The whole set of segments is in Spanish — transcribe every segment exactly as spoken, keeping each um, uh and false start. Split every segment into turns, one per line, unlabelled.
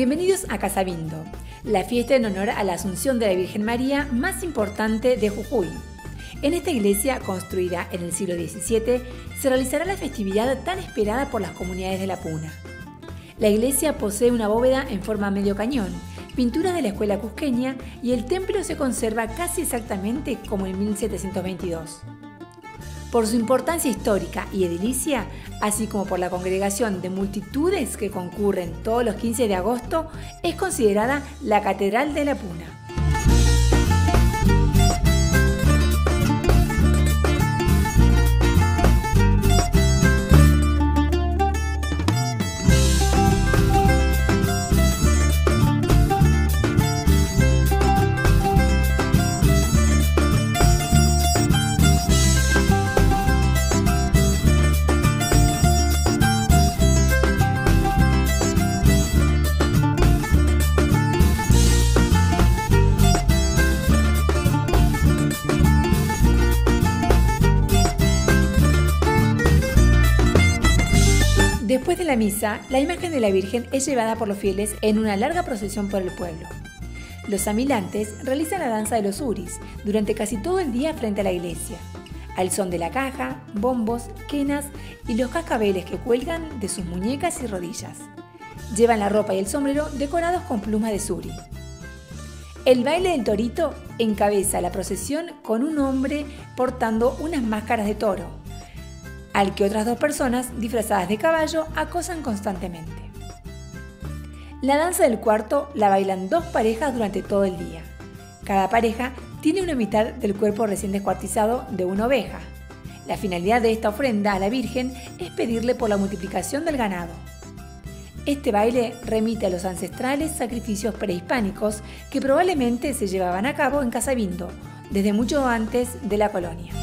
Bienvenidos a Casabindo, la fiesta en honor a la Asunción de la Virgen María más importante de Jujuy. En esta iglesia, construida en el siglo diecisiete, se realizará la festividad tan esperada por las comunidades de la Puna. La iglesia posee una bóveda en forma medio cañón, pinturas de la escuela cusqueña y el templo se conserva casi exactamente como en mil setecientos veintidós. Por su importancia histórica y edilicia, así como por la congregación de multitudes que concurren todos los quince de agosto, es considerada la Catedral de la Puna. Después de la misa, la imagen de la Virgen es llevada por los fieles en una larga procesión por el pueblo. Los amilantes realizan la danza de los uris durante casi todo el día frente a la iglesia, al son de la caja, bombos, quenas y los cascabeles que cuelgan de sus muñecas y rodillas. Llevan la ropa y el sombrero decorados con plumas de suri. El baile del torito encabeza la procesión con un hombre portando unas máscaras de toro, al que otras dos personas disfrazadas de caballo acosan constantemente. La danza del cuarto la bailan dos parejas durante todo el día. Cada pareja tiene una mitad del cuerpo recién descuartizado de una oveja. La finalidad de esta ofrenda a la Virgen es pedirle por la multiplicación del ganado. Este baile remite a los ancestrales sacrificios prehispánicos que probablemente se llevaban a cabo en Casabindo desde mucho antes de la colonia.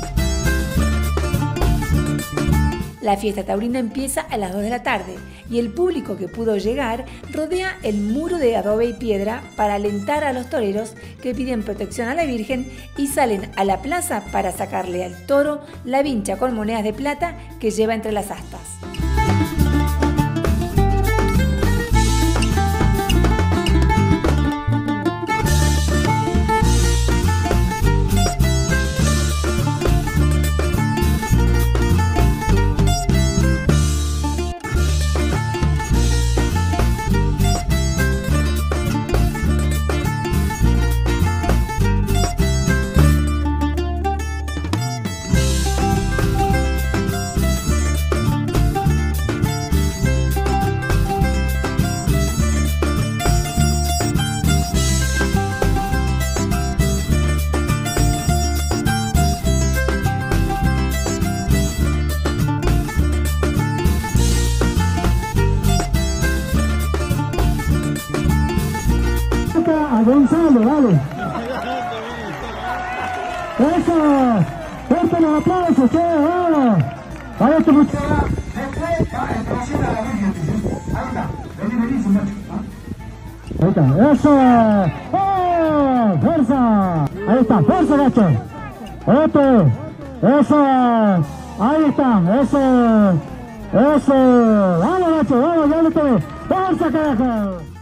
La fiesta taurina empieza a las dos de la tarde y el público que pudo llegar rodea el muro de adobe y piedra para alentar a los toreros que piden protección a la Virgen y salen a la plaza para sacarle al toro la vincha con monedas de plata que lleva entre las astas.
A Gonzalo, dale. Eso, fuerte los aplausos, che, vamos. Vaya tu muchacha. Después, atención a la Virgen, ahí está, vení, vení, su macho. Ahí está, eso. ¡Oh! ¡Fuerza! Ahí está, fuerza, gacho. Otro, eso. Ahí está, eso. Eso. Vamos, gacho, vamos, ya lo tengo. ¡Fuerza, carajo!